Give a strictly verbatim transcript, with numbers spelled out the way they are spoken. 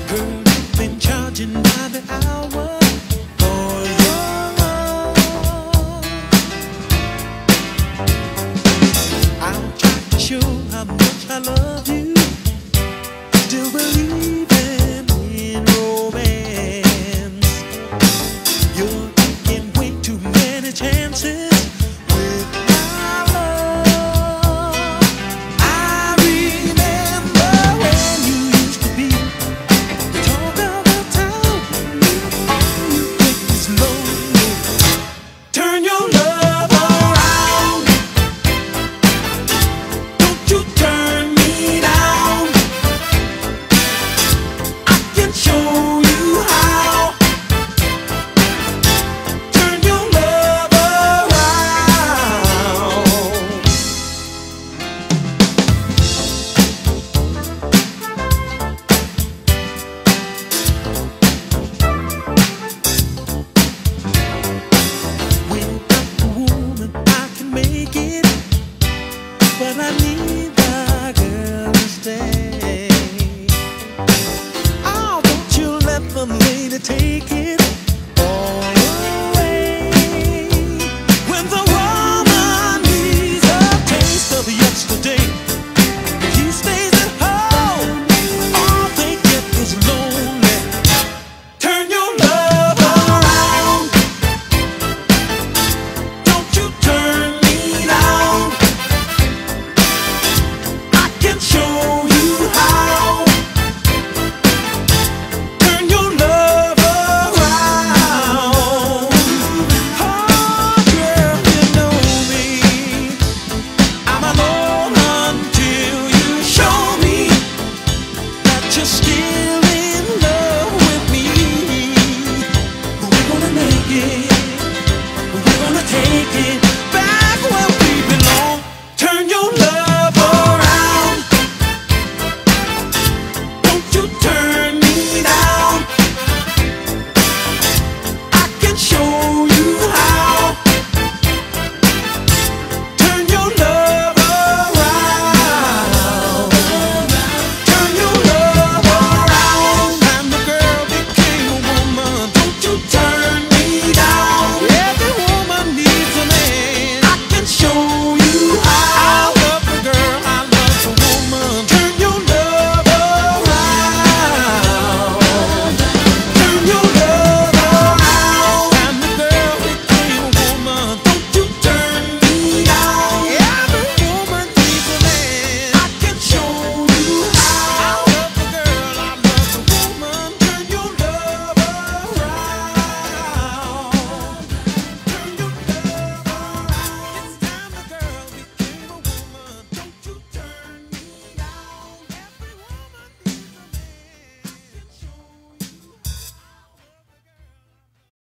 Girl, you've been charging by the hour for your love. I'll try to show how much I love you. Still believing in romance. You're taking way too many chances with my love. I remember when you used to be the talk of the town. All you think is lonely. Turn your love around. Don't you turn me down. I can show you how. Turn your love around. Without the woman, I can make it, but I need the girl to stay. Oh, don't you let the lady take it.